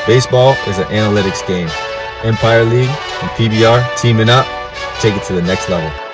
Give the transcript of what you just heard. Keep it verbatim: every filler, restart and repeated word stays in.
Baseball is an analytics game. Empire League and P B R teaming up, take it to the next level.